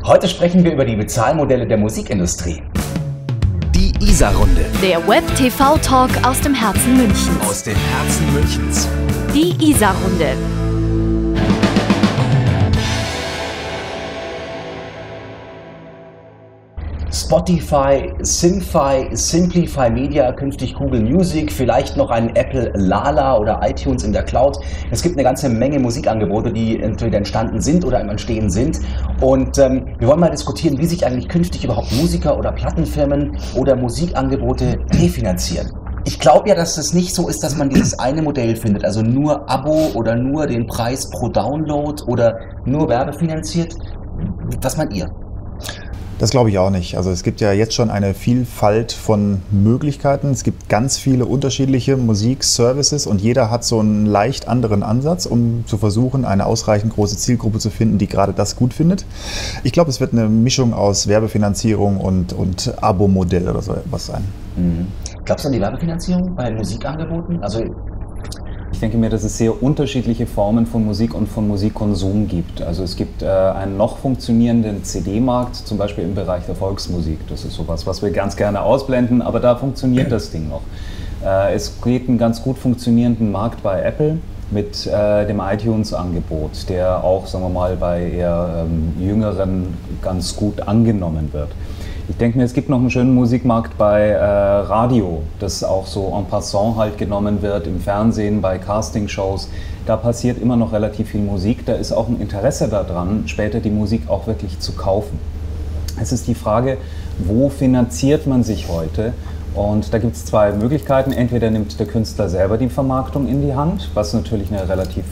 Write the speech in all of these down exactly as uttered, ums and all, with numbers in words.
Heute sprechen wir über die Bezahlmodelle der Musikindustrie. Die Isar-Runde. Der Web-T V-Talk aus dem Herzen Münchens. Aus dem Herzen Münchens. Die Isar-Runde. Spotify, Simfy, Simplify Media, künftig Google Music, vielleicht noch ein Apple Lala oder iTunes in der Cloud. Es gibt eine ganze Menge Musikangebote, die entweder entstanden sind oder im Entstehen sind. Und ähm, wir wollen mal diskutieren, wie sich eigentlich künftig überhaupt Musiker oder Plattenfirmen oder Musikangebote refinanzieren. Ich glaube ja, dass es nicht so ist, dass man dieses eine Modell findet, also nur Abo oder nur den Preis pro Download oder nur werbefinanziert. Was meint ihr? Das glaube ich auch nicht. Also es gibt ja jetzt schon eine Vielfalt von Möglichkeiten. Es gibt ganz viele unterschiedliche Musikservices und jeder hat so einen leicht anderen Ansatz, um zu versuchen, eine ausreichend große Zielgruppe zu finden, die gerade das gut findet. Ich glaube, es wird eine Mischung aus Werbefinanzierung und, und Abo-Modell oder so etwas sein. Mhm. Glaubst du an die Werbefinanzierung bei Musikangeboten? Also Ich denke mir, dass es sehr unterschiedliche Formen von Musik und von Musikkonsum gibt. Also es gibt äh, einen noch funktionierenden C D-Markt, zum Beispiel im Bereich der Volksmusik. Das ist sowas, was wir ganz gerne ausblenden, aber da funktioniert das Ding noch. Äh, es geht einen ganz gut funktionierenden Markt bei Apple mit äh, dem iTunes-Angebot, der auch, sagen wir mal, bei eher ähm, Jüngeren ganz gut angenommen wird. Ich denke mir, es gibt noch einen schönen Musikmarkt bei äh, Radio, das auch so en passant halt genommen wird, im Fernsehen, bei Castingshows. Da passiert immer noch relativ viel Musik. Da ist auch ein Interesse daran, später die Musik auch wirklich zu kaufen. Es ist die Frage, wo finanziert man sich heute? Und da gibt es zwei Möglichkeiten. Entweder nimmt der Künstler selber die Vermarktung in die Hand, was natürlich eine relativ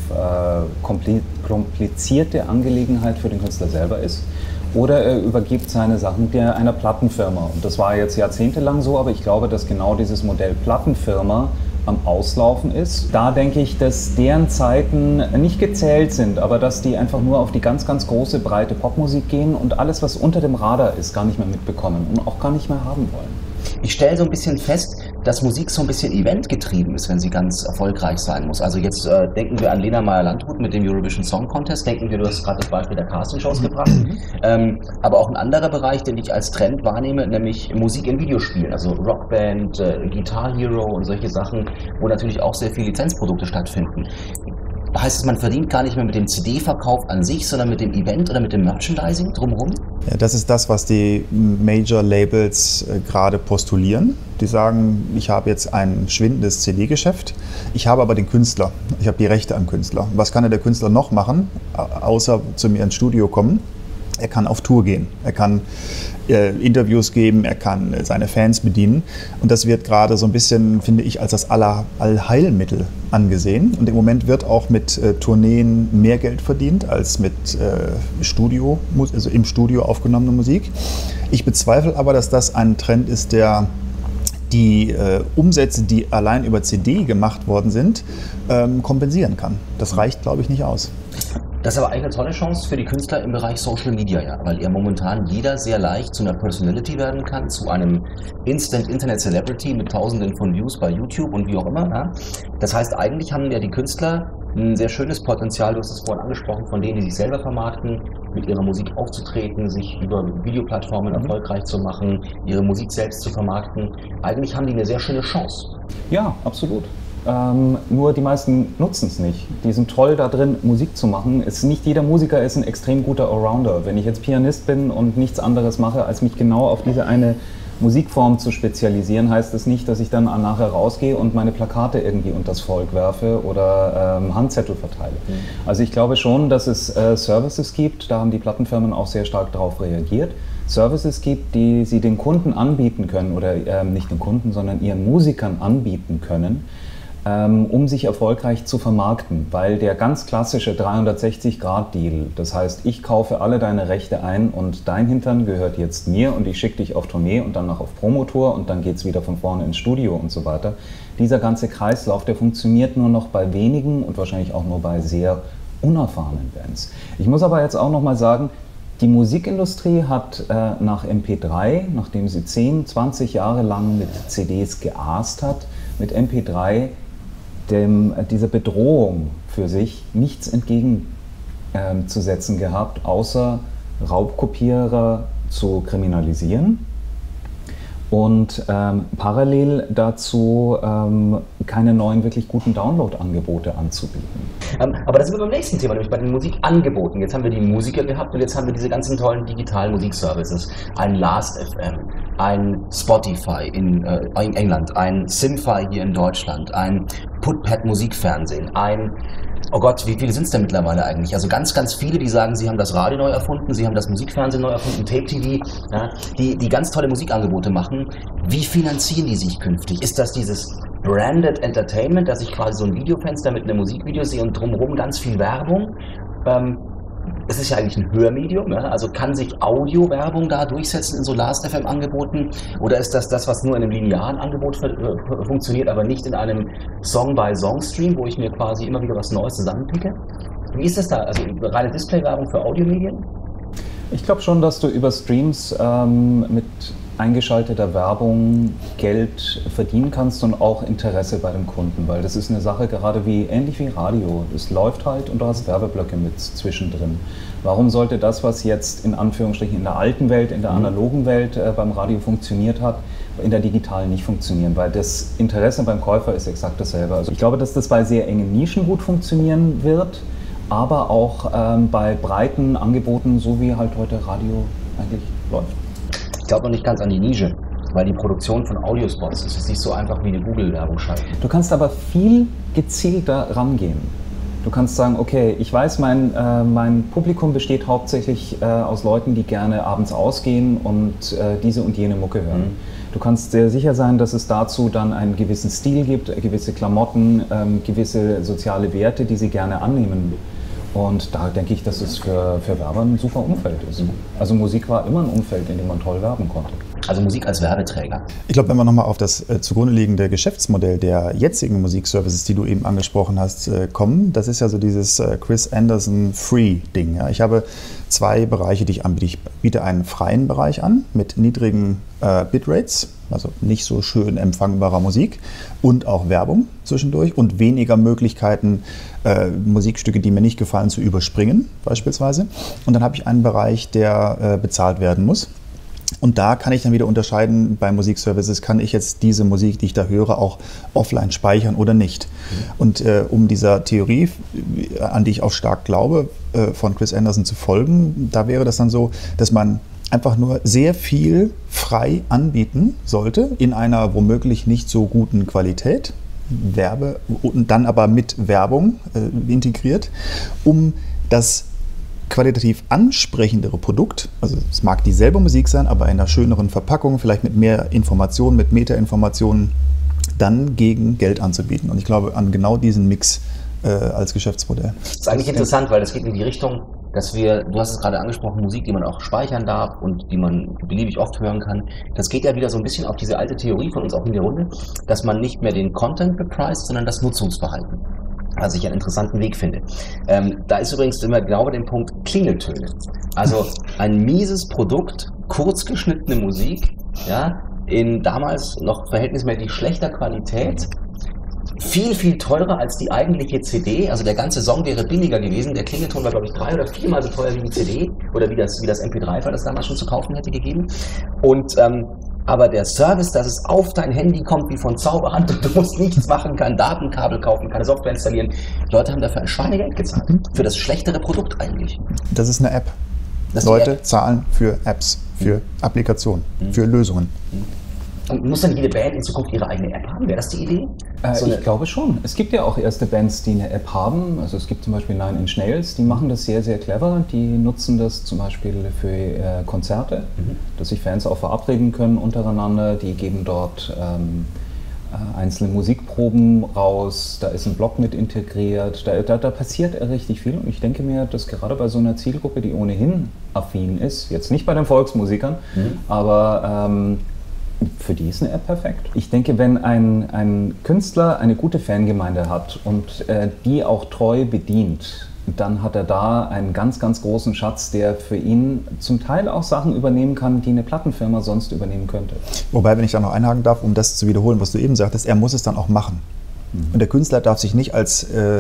äh, komplizierte Angelegenheit für den Künstler selber ist. Oder er übergibt seine Sachen der einer Plattenfirma. Und das war jetzt jahrzehntelang so, aber ich glaube, dass genau dieses Modell Plattenfirma am Auslaufen ist. Da denke ich, dass deren Zeiten nicht gezählt sind, aber dass die einfach nur auf die ganz, ganz große, breite Popmusik gehen und alles, was unter dem Radar ist, gar nicht mehr mitbekommen und auch gar nicht mehr haben wollen. Ich stelle so ein bisschen fest, dass Musik so ein bisschen eventgetrieben ist, wenn sie ganz erfolgreich sein muss. Also jetzt äh, denken wir an Lena Meyer-Landrut mit dem Eurovision Song Contest, denken wir, du hast gerade das Beispiel der Castingshows gebracht, ähm, aber auch ein anderer Bereich, den ich als Trend wahrnehme, nämlich Musik in Videospielen, also Rockband, äh, Guitar Hero und solche Sachen, wo natürlich auch sehr viele Lizenzprodukte stattfinden. Heißt es, man verdient gar nicht mehr mit dem C D-Verkauf an sich, sondern mit dem Event oder mit dem Merchandising drumherum? Ja, das ist das, was die Major-Labels äh, gerade postulieren. Die sagen, ich habe jetzt ein schwindendes C D-Geschäft, ich habe aber den Künstler, ich habe die Rechte am Künstler. Was kann der Künstler noch machen, außer zu mir ins Studio kommen? Er kann auf Tour gehen, er kann äh, Interviews geben, er kann äh, seine Fans bedienen. Und das wird gerade so ein bisschen, finde ich, als das Aller, Allheilmittel angesehen. Und im Moment wird auch mit äh, Tourneen mehr Geld verdient als mit äh, Studio, also im Studio aufgenommene Musik. Ich bezweifle aber, dass das ein Trend ist, der die äh, Umsätze, die allein über C D gemacht worden sind, ähm, kompensieren kann. Das reicht, glaube ich, nicht aus. Das ist aber eigentlich eine tolle Chance für die Künstler im Bereich Social Media, ja, weil ja momentan jeder sehr leicht zu einer Personality werden kann, zu einem Instant Internet Celebrity mit Tausenden von Views bei YouTube und wie auch immer. Ja. Das heißt, eigentlich haben ja die Künstler ein sehr schönes Potenzial, du hast es vorhin angesprochen, von denen, die sich selber vermarkten, mit ihrer Musik aufzutreten, sich über Videoplattformen mhm. erfolgreich zu machen, ihre Musik selbst zu vermarkten. Eigentlich haben die eine sehr schöne Chance. Ja, absolut. Ähm, nur die meisten nutzen es nicht. Die sind toll da drin, Musik zu machen. Es, nicht jeder Musiker ist ein extrem guter Allrounder. Wenn ich jetzt Pianist bin und nichts anderes mache, als mich genau auf diese eine Musikform zu spezialisieren, heißt das nicht, dass ich dann nachher rausgehe und meine Plakate irgendwie unters Volk werfe oder ähm, Handzettel verteile. Mhm. Also ich glaube schon, dass es äh, Services gibt, da haben die Plattenfirmen auch sehr stark darauf reagiert. Services gibt, die sie den Kunden anbieten können oder ähm, nicht den Kunden, sondern ihren Musikern anbieten können, um sich erfolgreich zu vermarkten, weil der ganz klassische dreihundertsechzig Grad Deal, das heißt, ich kaufe alle deine Rechte ein und dein Hintern gehört jetzt mir und ich schicke dich auf Tournee und dann noch auf Promotour und dann geht es wieder von vorne ins Studio und so weiter. Dieser ganze Kreislauf, der funktioniert nur noch bei wenigen und wahrscheinlich auch nur bei sehr unerfahrenen Bands. Ich muss aber jetzt auch noch mal sagen, die Musikindustrie hat äh, nach M P drei, nachdem sie zehn, zwanzig Jahre lang mit C Ds geaßt hat, mit M P drei Dem, dieser Bedrohung für sich nichts entgegenzusetzen ähm, gehabt, außer Raubkopierer zu kriminalisieren und ähm, parallel dazu ähm, keine neuen wirklich guten Download-Angebote anzubieten. Ähm, aber da sind wir beim nächsten Thema, nämlich bei den Musikangeboten. Jetzt haben wir die Musiker gehabt und jetzt haben wir diese ganzen tollen digitalen Musikservices. Ein Last F M, ein Spotify in, äh, in England, ein Simfy hier in Deutschland, ein Putpad Musikfernsehen, ein oh Gott, wie viele sind es denn mittlerweile eigentlich? Also ganz, ganz viele, die sagen, sie haben das Radio neu erfunden, sie haben das Musikfernsehen neu erfunden, Tape-T V, ja, die, die ganz tolle Musikangebote machen. Wie finanzieren die sich künftig? Ist das dieses Branded Entertainment, dass ich quasi so ein Videofenster mit einem Musikvideo sehe und drumherum ganz viel Werbung? Ähm, es ist ja eigentlich ein Hörmedium, ja? Also kann sich Audio-Werbung da durchsetzen in so Last F M-Angeboten? Oder ist das das, was nur in einem linearen Angebot äh, funktioniert, aber nicht in einem Song-by-Song-Stream, wo ich mir quasi immer wieder was Neues zusammenpicke? Wie ist das da? Also reine Display-Werbung für Audiomedien? Ich glaube schon, dass du über Streams ähm, mit eingeschalteter Werbung Geld verdienen kannst und auch Interesse bei dem Kunden, weil das ist eine Sache gerade wie ähnlich wie Radio. Es läuft halt und du hast Werbeblöcke mit zwischendrin. Warum sollte das, was jetzt in Anführungsstrichen in der alten Welt, in der analogen Welt äh, beim Radio funktioniert hat, in der digitalen nicht funktionieren? Weil das Interesse beim Käufer ist exakt dasselbe. Also ich glaube, dass das bei sehr engen Nischen gut funktionieren wird, aber auch ähm, bei breiten Angeboten, so wie halt heute Radio eigentlich läuft. Ich glaube noch nicht ganz an die Nische, weil die Produktion von Audiospots ist jetzt nicht so einfach wie eine Google-Werbung schalten. Du kannst aber viel gezielter rangehen. Du kannst sagen, okay, ich weiß, mein, äh, mein Publikum besteht hauptsächlich äh, aus Leuten, die gerne abends ausgehen und äh, diese und jene Mucke hören. Mhm. Du kannst sehr sicher sein, dass es dazu dann einen gewissen Stil gibt, gewisse Klamotten, ähm, gewisse soziale Werte, die sie gerne annehmen. Und da denke ich, dass es für, für Werber ein super Umfeld ist. Also Musik war immer ein Umfeld, in dem man toll werben konnte. Also Musik als Werbeträger. Ich glaube, wenn wir nochmal auf das äh, zugrunde liegende Geschäftsmodell der jetzigen Musikservices, die du eben angesprochen hast, äh, kommen, das ist ja so dieses äh, Chris Anderson Free-Ding. Ja? Ich habe zwei Bereiche, die ich anbiete. Ich biete einen freien Bereich an mit niedrigen äh, Bitrates, also nicht so schön empfangbarer Musik und auch Werbung zwischendurch und weniger Möglichkeiten, äh, Musikstücke, die mir nicht gefallen, zu überspringen beispielsweise. Und dann habe ich einen Bereich, der äh, bezahlt werden muss. Und da kann ich dann wieder unterscheiden, bei Musikservices kann ich jetzt diese Musik, die ich da höre, auch offline speichern oder nicht. Mhm. Und äh, um dieser Theorie, an die ich auch stark glaube, äh, von Chris Anderson zu folgen, da wäre das dann so, dass man einfach nur sehr viel frei anbieten sollte, in einer womöglich nicht so guten Qualität, Werbe und dann aber mit Werbung äh, integriert, um das qualitativ ansprechendere Produkt, also es mag dieselbe Musik sein, aber in einer schöneren Verpackung, vielleicht mit mehr Informationen, mit Metainformationen, dann gegen Geld anzubieten. Und ich glaube an genau diesen Mix äh, als Geschäftsmodell. Das ist eigentlich interessant, weil das geht in die Richtung, dass wir, du hast es gerade angesprochen, Musik, die man auch speichern darf und die man beliebig oft hören kann. Das geht ja wieder so ein bisschen auf diese alte Theorie von uns auch in der Runde, dass man nicht mehr den Content bepreist, sondern das Nutzungsverhalten. Was ich einen interessanten Weg finde. Ähm, da ist übrigens immer genau bei dem Punkt Klingeltöne. Also ein mieses Produkt, kurz geschnittene Musik, ja, in damals noch verhältnismäßig schlechter Qualität, viel, viel teurer als die eigentliche C D. Also der ganze Song wäre billiger gewesen. Der Klingelton war, glaube ich, drei oder viermal so teuer wie die C D oder wie das, wie das M P drei war, das damals schon zu kaufen hätte gegeben. Und ähm, aber der Service, dass es auf dein Handy kommt wie von Zauberhand und du musst nichts machen, kein Datenkabel kaufen, keine Software installieren. Die Leute haben dafür ein Schweinegeld gezahlt. Für das schlechtere Produkt eigentlich. Das ist eine App. Das Leute App. zahlen für Apps, für mhm. Applikationen, mhm. für Lösungen. Und muss dann jede Band in Zukunft ihre eigene App haben? Wäre das die Idee? Äh, so ich glaube schon. Es gibt ja auch erste Bands, die eine App haben. Also es gibt zum Beispiel Nine Inch Nails, die machen das sehr, sehr clever. Die nutzen das zum Beispiel für äh, Konzerte, mhm. dass sich Fans auch verabreden können untereinander. Die geben dort ähm, äh, einzelne Musikproben raus. Da ist ein Blog mit integriert. Da, da, da passiert richtig viel. Und ich denke mir, dass gerade bei so einer Zielgruppe, die ohnehin affin ist, jetzt nicht bei den Volksmusikern, mhm. aber ähm, für die ist eine App perfekt. Ich denke, wenn ein, ein Künstler eine gute Fangemeinde hat und äh, die auch treu bedient, dann hat er da einen ganz, ganz großen Schatz, der für ihn zum Teil auch Sachen übernehmen kann, die eine Plattenfirma sonst übernehmen könnte. Wobei, wenn ich da noch einhaken darf, um das zu wiederholen, was du eben sagtest, er muss es dann auch machen. Mhm. Und der Künstler darf sich nicht als äh,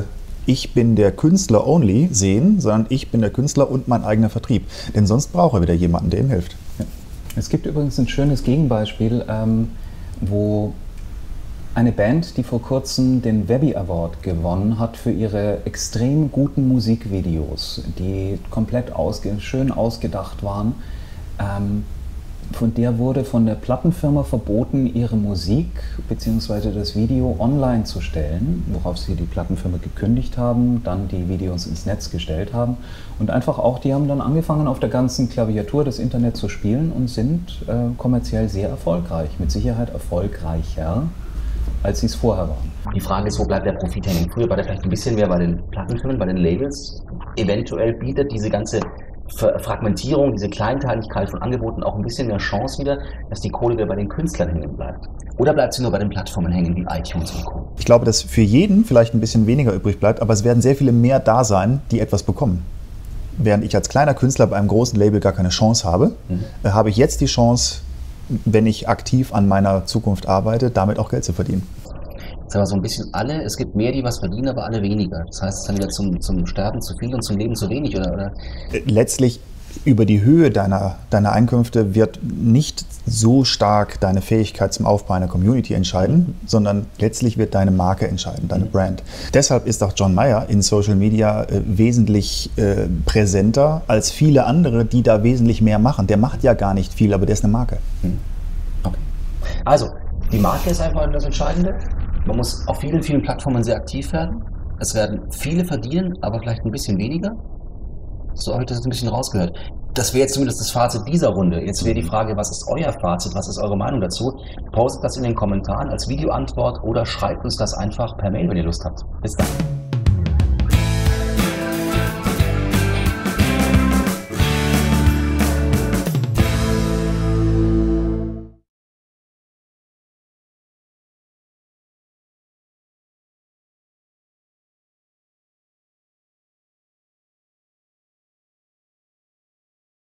ich bin der Künstler only sehen, sondern ich bin der Künstler und mein eigener Vertrieb. Denn sonst braucht er wieder jemanden, der ihm hilft. Ja. Es gibt übrigens ein schönes Gegenbeispiel, ähm, wo eine Band, die vor kurzem den Webby Award gewonnen hat für ihre extrem guten Musikvideos, die komplett ausge schön ausgedacht waren, ähm, von der wurde von der Plattenfirma verboten, ihre Musik bzw. das Video online zu stellen, worauf sie die Plattenfirma gekündigt haben, dann die Videos ins Netz gestellt haben und einfach auch, die haben dann angefangen auf der ganzen Klaviatur des Internet zu spielen und sind äh, kommerziell sehr erfolgreich, mit Sicherheit erfolgreicher, als sie es vorher waren. Die Frage ist, wo bleibt der Profit hängen? Früher war der vielleicht ein bisschen mehr bei den Plattenfirmen, bei den Labels. Eventuell bietet diese ganze Fragmentierung, diese Kleinteiligkeit von Angeboten auch ein bisschen mehr Chance wieder, dass die Kohle wieder bei den Künstlern hängen bleibt. Oder bleibt sie nur bei den Plattformen hängen wie iTunes und Co.? Ich glaube, dass für jeden vielleicht ein bisschen weniger übrig bleibt, aber es werden sehr viele mehr da sein, die etwas bekommen. Während ich als kleiner Künstler bei einem großen Label gar keine Chance habe, mhm. habe ich jetzt die Chance, wenn ich aktiv an meiner Zukunft arbeite, damit auch Geld zu verdienen. Jetzt aber so ein bisschen alle, es gibt mehr, die was verdienen, aber alle weniger. Das heißt, es ist dann wieder zum, zum Sterben zu viel und zum Leben zu wenig, oder? oder? Letztlich über die Höhe deiner, deiner Einkünfte wird nicht so stark deine Fähigkeit zum Aufbau einer Community entscheiden, sondern letztlich wird deine Marke entscheiden, deine Brand. Deshalb ist auch John Mayer in Social Media äh, wesentlich äh, präsenter als viele andere, die da wesentlich mehr machen. Der macht ja gar nicht viel, aber der ist eine Marke. Okay. Also, die Marke ist einfach das Entscheidende. Man muss auf vielen, vielen Plattformen sehr aktiv werden. Es werden viele verdienen, aber vielleicht ein bisschen weniger. So habe ich das ein bisschen rausgehört. Das wäre jetzt zumindest das Fazit dieser Runde. Jetzt wäre die Frage, was ist euer Fazit? Was ist eure Meinung dazu? Postet das in den Kommentaren als Videoantwort oder schreibt uns das einfach per Mail, wenn ihr Lust habt. Bis dann.